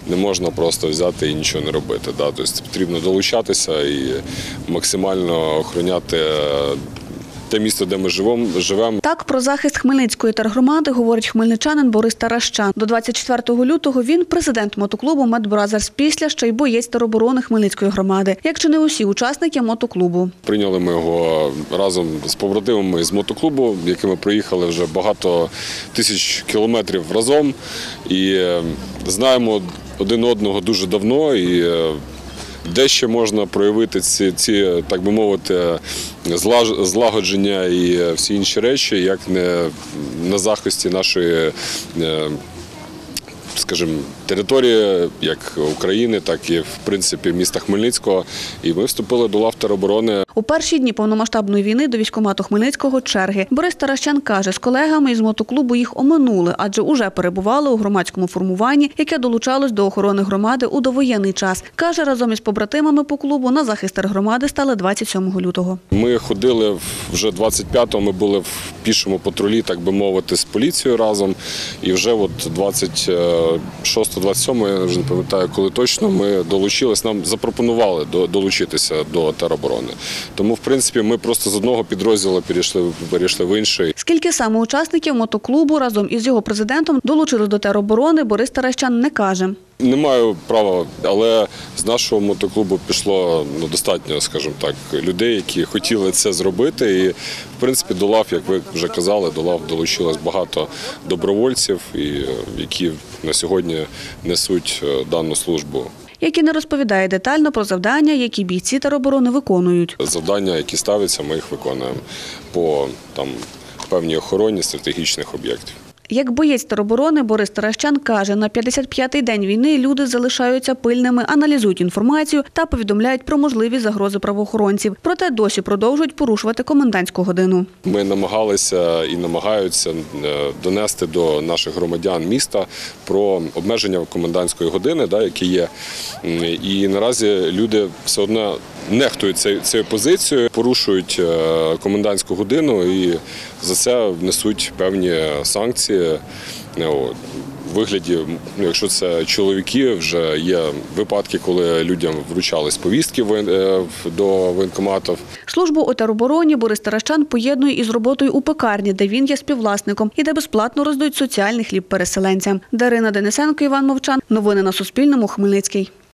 Не можна просто взяти і нічого не робити. Тобто потрібно долучатися і максимально охороняти те місто, де ми живемо. Так про захист Хмельницької тергромади говорить хмельничанин Борис Таращан. До 24 лютого він президент мотоклубу «Медбразерс», після ще й боєць тероборони Хмельницької громади, як чи не усі учасники мотоклубу. Прийняли ми його разом з побратимами з мотоклубу, якими проїхали вже багато тисяч кілометрів разом. І знаємо один одного дуже давно. І де ще можна проявити ці, так би мовити, злагодження і всі інші речі, як не на захисті нашої, скажімо, території, як України, так і, в принципі, міста Хмельницького. І ми вступили до лав тероборони. У перші дні повномасштабної війни до військкомату Хмельницького черги. Борис Таращан каже, з колегами із мотоклубу їх оминули, адже уже перебували у громадському формуванні, яке долучалось до охорони громади у довоєнний час. Каже, разом із побратимами по клубу на захист тергромади стали 27 лютого. Ми ходили вже 25-го, ми були в пішому патрулі, так би мовити, з поліцією разом. І вже от 26-27, я вже не пам'ятаю, коли точно, ми долучились, нам запропонували долучитися до тероборони. Тому, в принципі, ми просто з одного підрозділу перейшли в інший. Скільки саме учасників мотоклубу разом із його президентом долучились до тероборони, Борис Таращан не каже. Не маю права, але з нашого мотоклубу пішло достатньо, скажімо так, людей, які хотіли це зробити. І, в принципі, до лав, як ви вже казали, до лав долучилось багато добровольців, які на сьогодні несуть дану службу. Який не розповідає детально про завдання, які бійці тероборони виконують. Завдання, які ставляться, ми їх виконуємо по певній охороні стратегічних об'єктів. Як боєць тероборони Борис Таращан каже, на 55-й день війни люди залишаються пильними, аналізують інформацію та повідомляють про можливі загрози правоохоронців. Проте досі продовжують порушувати комендантську годину. Ми намагалися і намагаються донести до наших громадян міста про обмеження комендантської години, які є. І наразі люди все одно нехтують цією позицією, порушують комендантську годину і за це внесуть певні санкції. У вигляді, якщо це чоловіки, вже є випадки, коли людям вручались повістки до воєнкоматів. Службу у теробороні Борис Таращан поєднує із роботою у пекарні, де він є співвласником і де безплатно роздають соціальний хліб переселенцям. Дарина Денисенко, Іван Мовчан. Новини на Суспільному. Хмельницький.